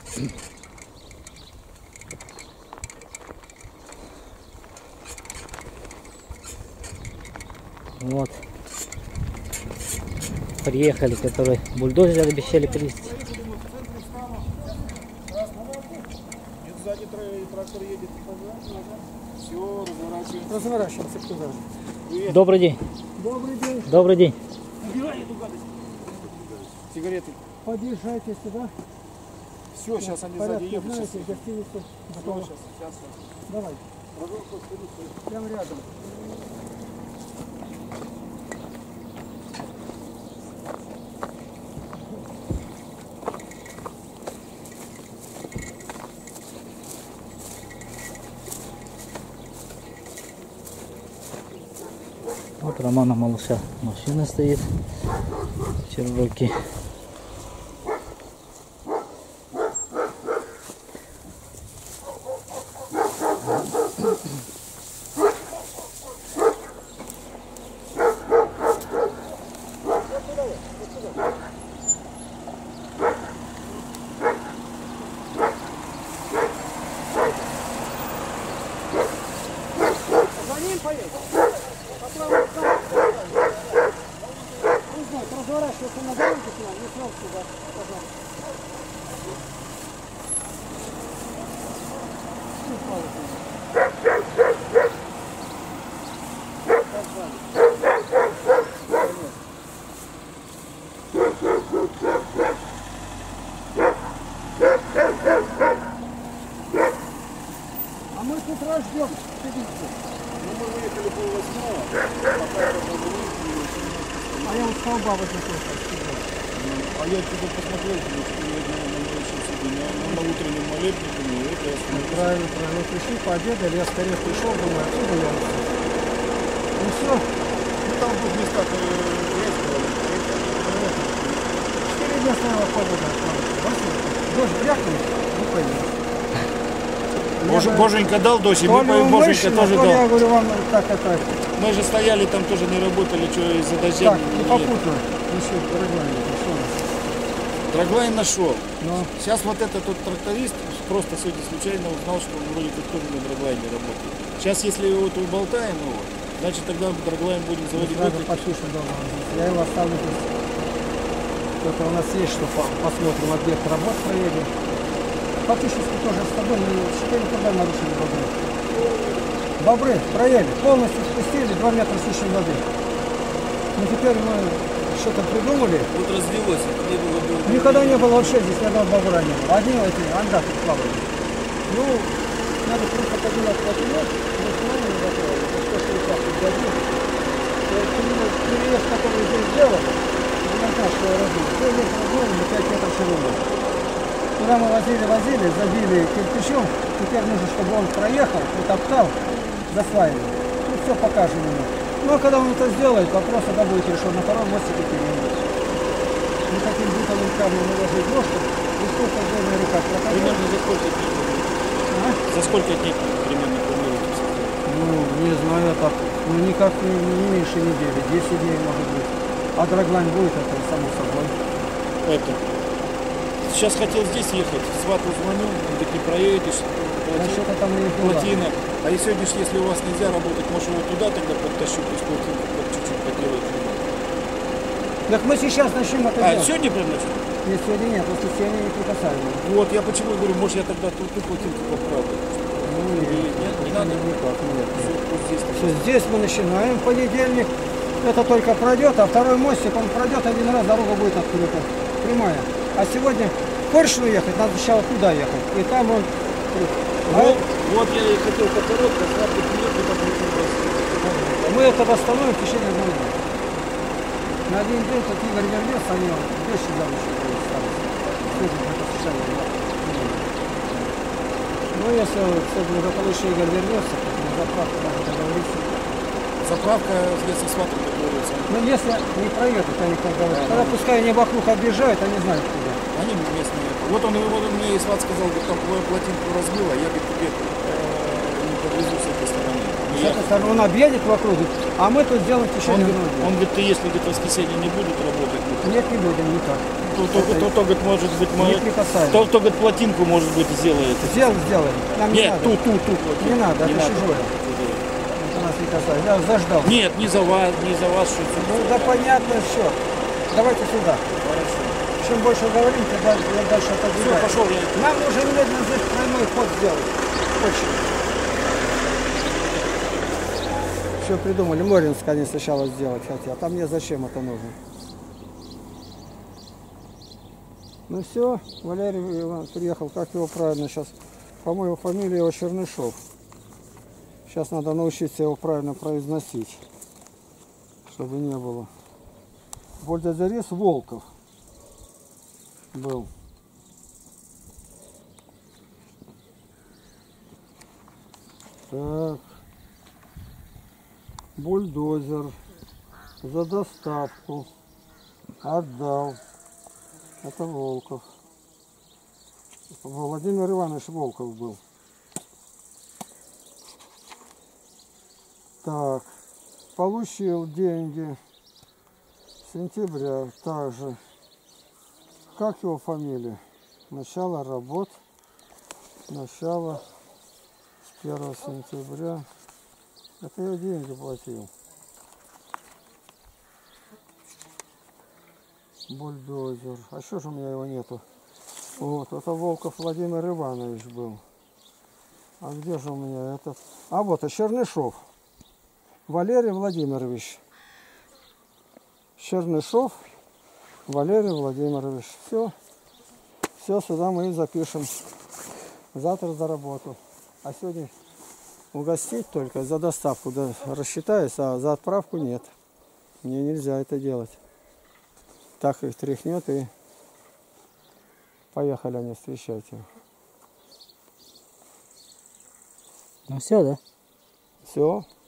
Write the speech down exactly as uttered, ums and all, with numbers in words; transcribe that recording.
Вот. Приехали, которые бульдозер обещали привезти. Сзади трактор едет. Все, разворачиваемся. Разворачиваемся туда же. Добрый день. Добрый день. Добрый день. Убирай эту гадость. Сигареты. Подъезжайте сюда. Все, сейчас они Порядке, сзади едут. знаете, гостиницу. Все, Готово. сейчас, сейчас. Давай. Прямо рядом. Вот Романа Малыша машина стоит. Черроки. За ним поедем. Разворачивайся на дорогу к нам, не сразу сюда, пожалуйста. А мы с утра ждем. Ну, мы выехали пол восьмого. А я вот столба возле того. А я туда посмотрел, потому что я на, на утреннем молебне, думаю, это я смотрю. Правильно, правильно. Пришли, пообедали, я скорее пришел, думаю, отсюда я. Ну все. Ну, там в двух местах грязь была. Четыре дня стояла погода. Дождь брякнул, не пойму. Боже, Боженька дал дождь, и мы поем, Боженька тоже дал. Я дал. говорю вам, так это. Мы же стояли, там тоже не работали, что из-за дождя. Так, не попутно. Еще Драглайн нашел. Драглайн нашел. Но. Сейчас вот этот вот тракторист просто сегодня случайно узнал, что он вроде как тоже на Драглайне работает. Сейчас, если его вот уболтаем его, значит тогда Драглайн будем заводить. Сразу подпишем дома. Я его оставлю здесь. Только у нас есть, что посмотрим, объект работ проедем. Фактически тоже с тобой мы четыре куда нарушили бобры. Бобры проели, полностью спустили, два метра с лишним воды. Но теперь мы что-то придумали. Вот развелось, не было, было. Никогда не было вообще здесь ни одного бобра не было. Одни эти ангаты плавали. Ну, надо просто поднимать плотину, максимально не готовы. сто шестьдесят годин. Переезд, который здесь сделали, не знаю, что я разбил. пять метров размером и пять метров шириной. Куда мы возили-возили, забили кирпичом. Теперь нужно, чтобы он проехал, утоптал, заслаивал. Ну, все покажем ему. Ну, а когда он это сделает, вопрос тогда будет решен. На втором мостике переедем. Мы хотим бутовым камнем наложить ножку, и сколько горная река проходит. Примерно за сколько дней? А? За сколько дней примерно планируете? Ну, не знаю, так. Ну, никак не, не меньше недели. десять дней может быть. А Драглайн будет, это само собой. Это. Сейчас хотел здесь ехать, свату звоню, он говорит, не проедешь, Что-то там и было. плотина. А и сегодня, если у вас нельзя работать, может его туда тогда подтащу, пусть плотину вот чуть-чуть поделать. Так мы сейчас начнем это А, делать. сегодня прям начнем? Нет, сегодня нет, потому что сегодня не прикасаемые. Вот, я почему говорю, может я тогда ту, ту плотинку поправлю. Ну, Или нет, не надо? Никак, нет. Всё, вот здесь. Что здесь мы начинаем в понедельник. Это только пройдет, а второй мостик, он пройдет один раз, дорога будет открыта. Прямая. А сегодня в Коршину ехать, надо сначала туда ехать. И там он... Вот, вот я и хотел по короткой, свату приехать, а потом Мы это восстановим в течение одного дня. На один день, как Игорь вернется, они вещи за ночь будут ставить. Служит это совершенно. Ну, если все благополучно Игорь вернется, то на заправку надо договориться. заправка, если сватом договорится. Ну, если не проедут, они как говорят. Тогда пускай они вокруг объезжают, они знают куда. Они местные. Вот он, вот он мне и сват сказал, говорит, там твою плотинку разбила, я говорит, тебе э, не подвезу с этой стороны. с этой стороны. Он объедет вокруг, а мы тут сделаем в Он, течение он минуты. говорит, ты если говорит, в воскресенье не будут работать, Нет, не будем никак. то, то, то, то, говорит, может быть, мы, Не прикасаем. то, то, говорит, плотинку, может быть, сделает. Сделаем, сделаем. Нам не Нет, надо. ту, ту, ту плотинку. Не надо, Не это надо. чужое. Это нас не касается. Я заждал. Нет, не за вас, не за вас, что Ну да понятно, все. Давайте сюда. Хорошо. Чем больше говорим, тем дальше, я дальше Все, отодвигаю. пошел я. Нам нужно немедленно здесь тройной ход сделать. Очень. Все придумали. Моринск они сначала сделать хотят. А мне зачем это нужно? Ну все, Валерий Иван приехал. Как его правильно сейчас? По-моему, фамилия его Чернышов. Сейчас надо научиться его правильно произносить. Чтобы не было. Бульдозерис Волков был. Так. Бульдозер за доставку отдал. Это Волков. Владимир Иванович Волков был. Так. Получил деньги сентября также. Как его фамилия? Начало работ. Начало первого сентября. Это я деньги платил. Бульдозер. А что же у меня его нету? Вот, это Волков Владимир Иванович был. А где же у меня этот? А вот, и Чернышов. Валерий Владимирович. Чернышов Валерий Владимирович. Все. Все, сюда мы и запишем. Завтра за работу. А сегодня угостить только за доставку, да, рассчитаюсь, а за отправку нет. Мне нельзя это делать. Так их тряхнет и поехали они встречать его. Ну все, да? Все.